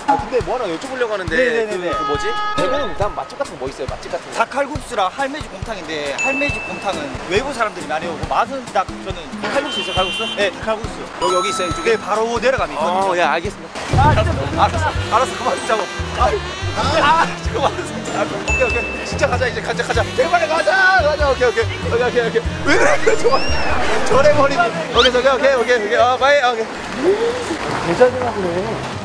근데 뭐 하나 여쭤보려고 하는데 그 뭐지? 대구는 일단 맛집 같은 거 뭐 있어요? 맛집 같은 거? 닭칼국수랑 할매집 곰탕인데 할매집 곰탕은 외부 사람들이 많이 오고 맛은 딱 저는 칼국수 있어요? 칼국수? 네 닭칼국수 여기 있어요 이쪽에? 네 바로 내려가면 있거든요. 예 알겠습니다. 알았어 그만 듣자고. 잠깐만. 오케이 진짜 가자 이제 가자 제발 가자 오케이 왜 그래 저래 버리기. 오케이 바이 오케이. 개잘 되나 보네.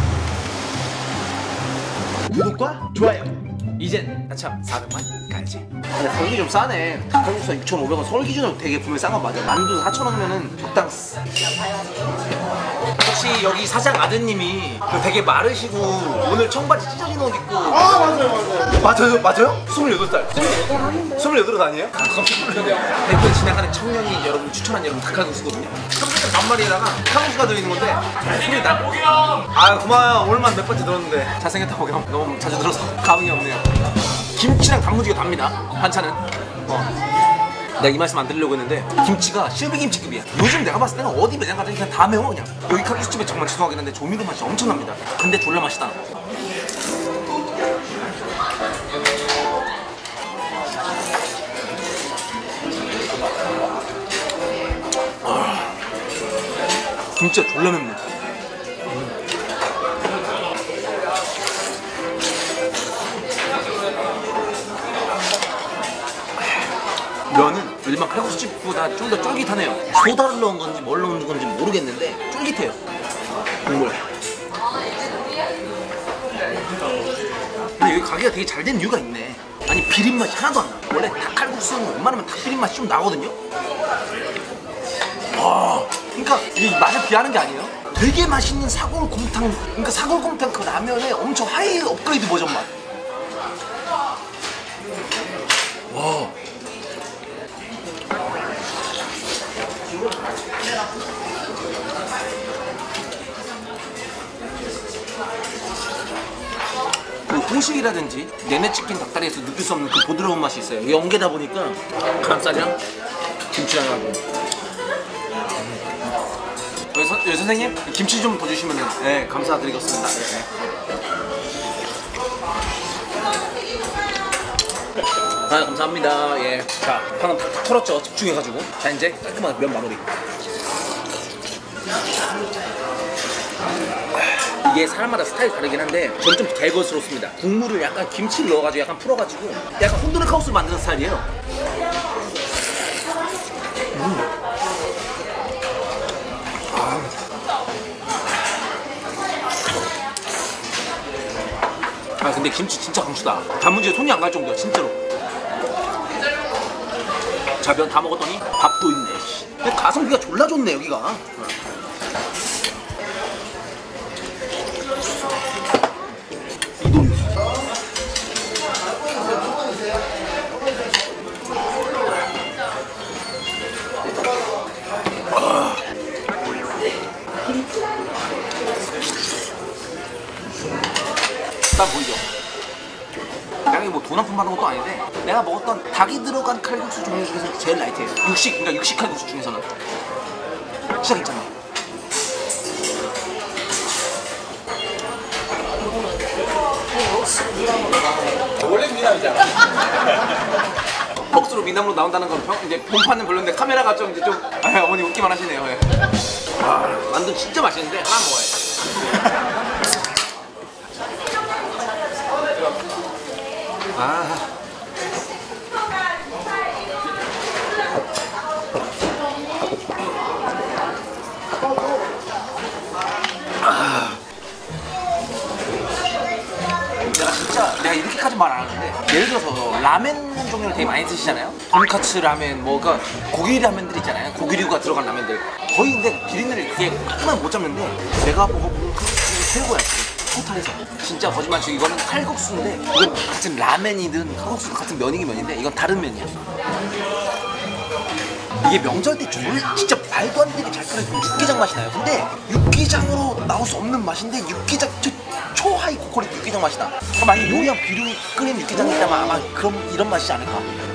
구독과 좋아요. 이젠 나참 400만 가야지. 근데 가격이 좀 싸네. 닭칼국수가 6,500원. 서울 기준으로 되게 분명히 싼 건 맞아. 만두 4,000원이면은 적당스. 혹시 여기 사장 아드님이 되게 마르시고 오늘 청바지 찢어진 옷 입고. 맞아요? 28살. 28살 아니에요? 대구에 지나가는 청년이 여러분 추천한 여러분 닭칼국수거든요. 삼겹살 반마리에다가 칼국수가 들어있는 건데 소리 나. 아 고마워요. 오늘만 몇 번째 들었는데. 잘생겼다고 형 너무 자주 들어서 감흥이 없네요. 김치랑 단무지가 답니다. 반찬은. 내가 이 말씀 안 드리려고 했는데 김치가 실비김치급이야. 요즘 내가 봤을 때는 어디 매장 가든 그냥 다 매워 그냥. 여기 칼국수집에 정말 죄송하긴 한데 조미료 맛이 엄청납니다. 근데 졸라 맛있다. 진짜 졸라 맵네. 면은 일반 칼국수집보다 좀 더 쫄깃하네요. 소다를 넣은 건지 뭘 넣은 건지 모르겠는데 쫄깃해요. 국물. 근데 여기 가게가 되게 잘 된 이유가 있네. 아니 비린맛이 하나도 안 나. 원래 닭칼국수는 웬만하면 닭 비린맛이 좀 나거든요. 와, 그러니까 이 맛을 비하는 게 아니에요. 되게 맛있는 사골곰탕, 그러니까 사골곰탕 그 라면의 엄청 하이 업그레이드 버전 맛. 와. 그 호식이라든지 내내치킨 닭다리에서 느낄 수 없는 그 부드러운 맛이 있어요. 연계다 보니까 가슴살이랑 김치랑 하고. 여기 선생님 김치 좀 더 주시면 네, 감사드리겠습니다. 네. 아 감사합니다. 예. 자 방금 다 털었죠. 집중해가지고. 자 이제 깔끔하게 면 마무리. 이게 사람마다 스타일이 다르긴 한데 저는 좀 개거스럽습니다. 국물을 약간 김치를 넣어가지고 약간 풀어가지고 약간 혼돈의 카우스를 만드는 스타일이에요. 아 근데 김치 진짜 강추다. 단무지에 손이 안 갈 정도야 진짜로. 자 면 다 먹었더니 밥도 있네. 근데 가성비가 졸라 좋네 여기가. 일단 보이죠? 내가 뭐 돈 한 푼 받은 것도 아닌데 내가 먹었던 닭이 들어간 칼국수 종류 중에서 제일 라이트해요. 그러니까 육식 칼국수 중에서는 진짜 괜찮아. 원래 미남이잖아. 먹수로 미남으로 나온다는 건 이제 본판은 별로인데 카메라가 좀 이제 좀 어머니 웃기만 하시네요. 예. 와 만두 진짜 맛있는데 하나 먹어야지. 내가 이렇게까지 말 안 하는데 예를 들어서 라멘 종류를 되게 많이 드시잖아요. 돈카츠 라멘, 뭐가 고기 라멘들 있잖아요. 고기류가 들어간 라멘들 거의 근데 비린내를 그게 조금만 못 잡는데 내가 먹어본 그 최고야 지금 토탈에서. 진짜 거짓말치고 이거는 칼국수인데 이건 같은 라멘이든 칼국수 같은 면이긴 면인데 이건 다른 면이야. 이게 명절 때 진짜 말도 안 되게 잘 끓여서 육개장 맛이 나요. 근데 육개장으로 나올 수 없는 맛인데 육개장 초하이 고퀄리티 육개장 맛이 나. 만약에 요리한 비료 끓인 육개장이 있다면 아마 그럼 이런 맛이지 않을까.